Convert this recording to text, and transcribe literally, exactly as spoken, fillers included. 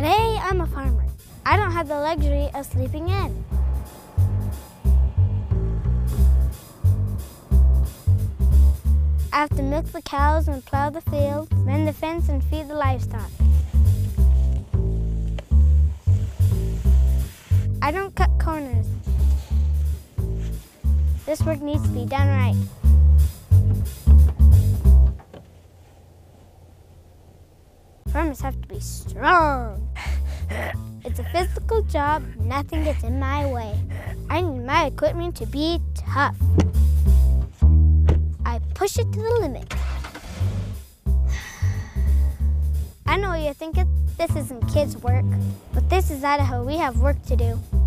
Today, I'm a farmer. I don't have the luxury of sleeping in. I have to milk the cows and plow the fields, mend the fence and feed the livestock. I don't cut corners. This work needs to be done right. Farmers have to be strong. It's a physical job, nothing gets in my way. I need my equipment to be tough. I push it to the limit. I know what you're thinking, this isn't kids' work, but this is Idaho, we have work to do.